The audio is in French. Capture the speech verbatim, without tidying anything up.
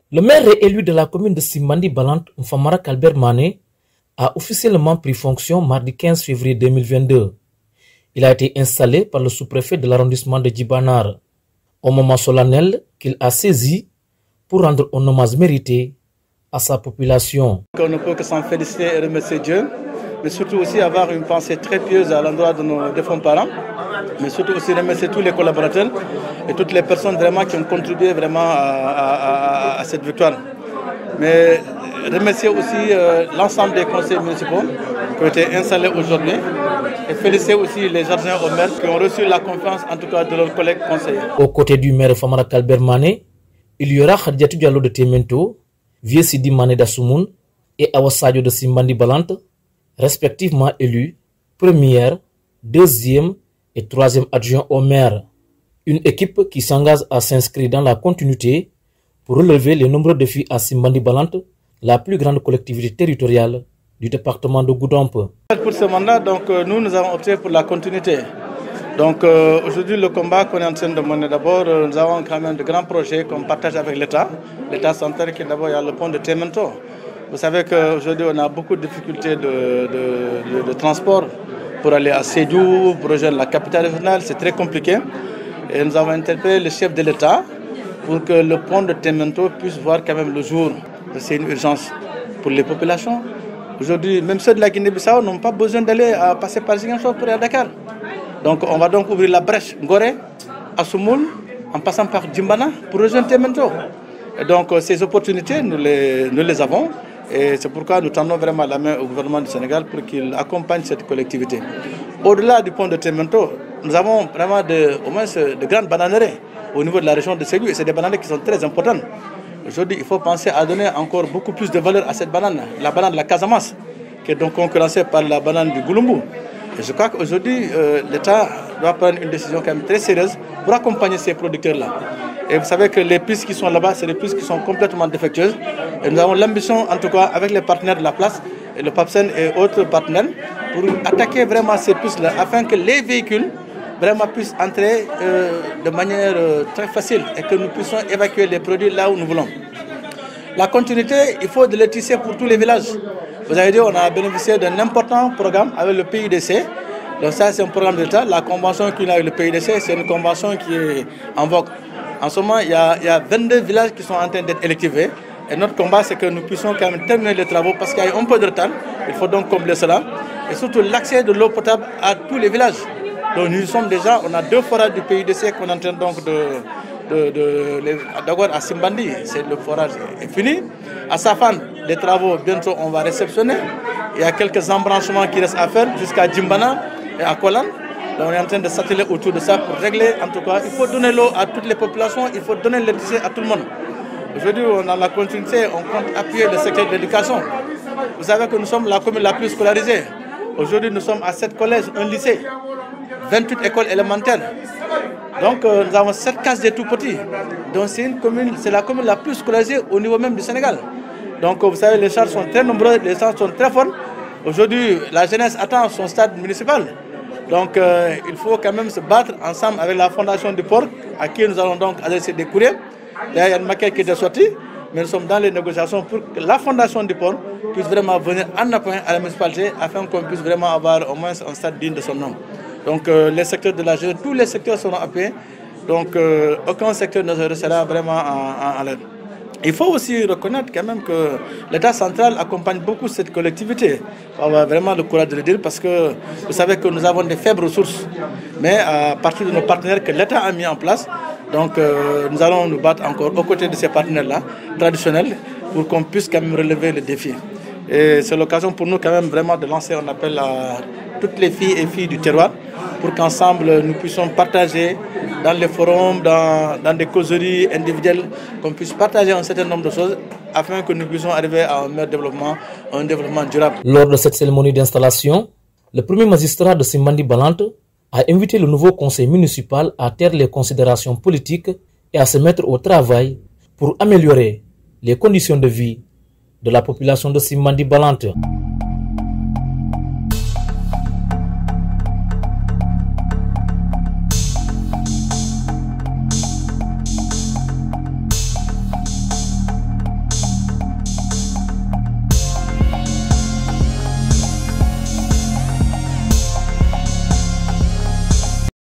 Le maire réélu de la commune de Simbandi Balante, Mfamara Albert Mané, a officiellement pris fonction mardi quinze février deux mille vingt-deux. Il a été installé par le sous-préfet de l'arrondissement de Djibanar, au moment solennel qu'il a saisi pour rendre un hommage mérité à sa population. On ne peut que s'en féliciter et remercier Dieu, mais surtout aussi avoir une pensée très pieuse à l'endroit de nos défunts parents, mais surtout aussi remercier tous les collaborateurs et toutes les personnes vraiment qui ont contribué vraiment à, à, à, à cette victoire. Mais remercier aussi euh, l'ensemble des conseils municipaux qui ont été installés aujourd'hui et féliciter aussi les adjoints au maire qui ont reçu la confiance en tout cas de leurs collègues conseillers. Aux côtés du maire Famara Albert Mané, il y aura Khadijatou Diallo de Temento, Vieux Sidi Mané d'Assoumoun et Awa Sadio de Simbandi Balante, respectivement élus première, deuxième et troisième adjoint au maire. Une équipe qui s'engage à s'inscrire dans la continuité pour relever les nombreux défis à Simbandi Balante, la plus grande collectivité territoriale du département de Goudomp. Pour ce mandat, donc, nous, nous avons opté pour la continuité. Donc euh, aujourd'hui, le combat qu'on est en train de mener, d'abord, euh, nous avons quand même de grands projets qu'on partage avec l'État. L'État central qui d'abord, il y a le pont de Temento. Vous savez qu'aujourd'hui, on a beaucoup de difficultés de, de, de, de transport pour aller à Sédhiou, pour rejoindre la capitale régionale, c'est très compliqué. Et nous avons interpellé le chef de l'État pour que le pont de Temento puisse voir quand même le jour. C'est une urgence pour les populations. Aujourd'hui, même ceux de la Guinée-Bissau n'ont pas besoin d'aller passer par Ziguinchor pour aller à Dakar. Donc on va donc ouvrir la brèche Gorée, Assoumoun, en passant par Djimbana pour rejoindre Temento. Et donc ces opportunités, nous les, nous les avons. Et c'est pourquoi nous tendons vraiment la main au gouvernement du Sénégal pour qu'il accompagne cette collectivité. Au-delà du pont de Temento, nous avons vraiment de, au moins de grandes bananeries au niveau de la région de Sédhiou. Et c'est des bananeries qui sont très importantes. Aujourd'hui, il faut penser à donner encore beaucoup plus de valeur à cette banane, la banane de la Casamance, qui est donc concurrencée par la banane du Gouloumbou. Et je crois qu'aujourd'hui, euh, l'État doit prendre une décision quand même très sérieuse pour accompagner ces producteurs-là. Et vous savez que les pistes qui sont là-bas, c'est des pistes qui sont complètement défectueuses. Et nous avons l'ambition, en tout cas, avec les partenaires de la place, et le PAPSEN et autres partenaires, pour attaquer vraiment ces pistes-là, afin que les véhicules vraiment puissent entrer euh, de manière euh, très facile et que nous puissions évacuer les produits là où nous voulons. La continuité, il faut de le tisser pour tous les villages. Vous avez dit, on a bénéficié d'un important programme avec le P I D C. Donc ça, c'est un programme d'État. La convention qu'il a avec le P I D C, c'est une convention qui est en vogue. En ce moment, il y a, il y a vingt-deux villages qui sont en train d'être électrifiés. Et notre combat, c'est que nous puissions quand même terminer les travaux parce qu'il y a un peu de retard. Il faut donc combler cela. Et surtout l'accès de l'eau potable à tous les villages. Donc nous sommes déjà, on a deux forages du P I D C qu'on est en train donc de... De, de, d'abord à Simbandi, c'est le forage est fini. À Safan, les travaux, bientôt on va réceptionner. Il y a quelques embranchements qui restent à faire jusqu'à Djimbana et à Kolan. Donc on est en train de s'atteler autour de ça pour régler. En tout cas, il faut donner l'eau à toutes les populations, il faut donner l'électricité à tout le monde. Aujourd'hui, on a la continuité, on compte appuyer le secteur de l'éducation. Vous savez que nous sommes la commune la plus scolarisée. Aujourd'hui, nous sommes à sept collèges, un lycée, vingt-huit écoles élémentaires. Donc euh, nous avons sept cases des tout petits. Donc c'est une commune, c'est la commune la plus scolarisée au niveau même du Sénégal. Donc euh, vous savez, les charges sont très nombreuses, les charges sont très fortes. Aujourd'hui, la jeunesse attend son stade municipal. Donc euh, il faut quand même se battre ensemble avec la fondation du port, à qui nous allons donc adresser des courriers. Là, il y a une maquette qui est sortie, mais nous sommes dans les négociations pour que la fondation du port puisse vraiment venir en appui à la municipalité afin qu'on puisse vraiment avoir au moins un stade digne de son nom. Donc euh, les secteurs de la jeunesse, tous les secteurs seront appuyés. Donc euh, aucun secteur ne restera vraiment en, en, en l'aide. Il faut aussi reconnaître quand même que l'État central accompagne beaucoup cette collectivité. On a vraiment le courage de le dire parce que vous savez que nous avons des faibles ressources. Mais à partir de nos partenaires que l'État a mis en place, donc euh, nous allons nous battre encore aux côtés de ces partenaires-là, traditionnels, pour qu'on puisse quand même relever le défi. Et c'est l'occasion pour nous quand même vraiment de lancer un appel à toutes les filles et filles du terroir pour qu'ensemble nous puissions partager dans les forums, dans, dans des causeries individuelles, qu'on puisse partager un certain nombre de choses afin que nous puissions arriver à un meilleur développement, un développement durable. Lors de cette cérémonie d'installation, le premier magistrat de Simbandi Balante a invité le nouveau conseil municipal à taire les considérations politiques et à se mettre au travail pour améliorer les conditions de vie de la population de Simbandi Balante.